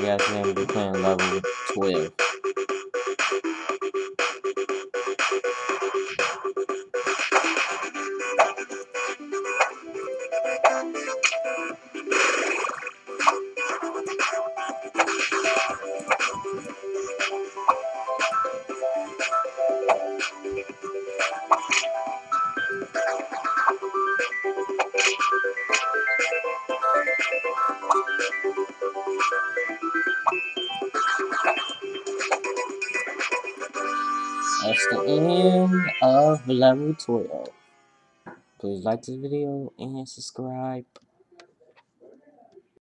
guys are going to be playing level 12. That's the end of level 12. Please like this video and subscribe.